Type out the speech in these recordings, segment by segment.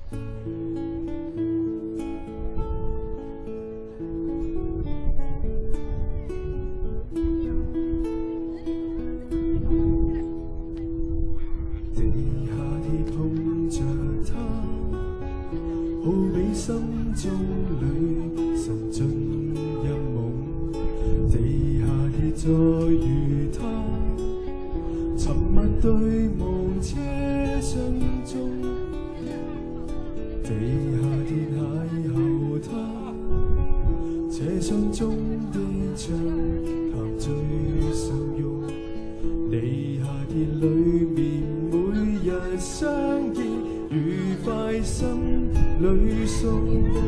好比心中里神进入梦，地下鐵再遇他，沉默對望車廂中，地下鐵邂逅他，車廂中的暢談最受用，地下鐵裏面每日相見。 愉快心裏送，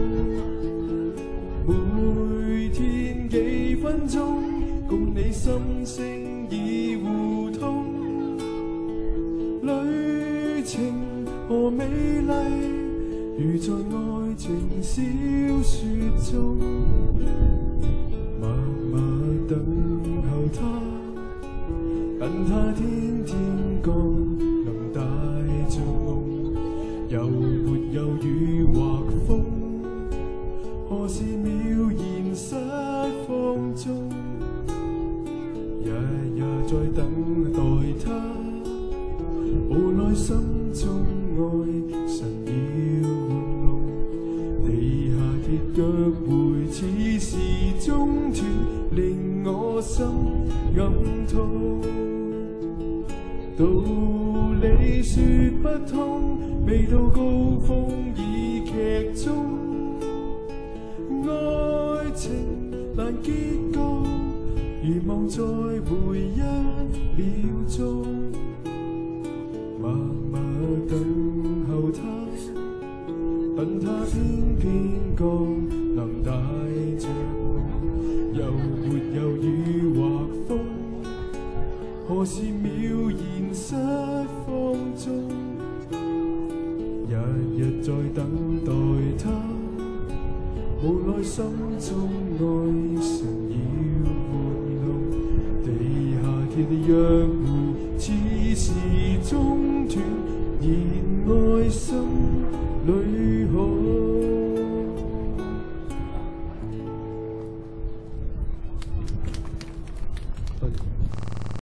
每天幾分鐘，共你心聲已互通。旅程何美麗，如在愛情小說中，默默等候他，等他天天降臨帶着夢。 有沒有雨或風？何時渺然失放縱？日日在等待他，無奈心中愛神要玩弄。地下鐵腳回似是中斷，令我心暗痛。道理說不通。 未到高峰已劇終，愛情難結局，如望再回一秒鐘，默默等候他，等他偏偏降臨帶着夢，又沒有雨或風，何時渺然失放縱？ 日日在等待他，無奈心中愛神要玩弄。地下鐵約會似是中斷，然愛心。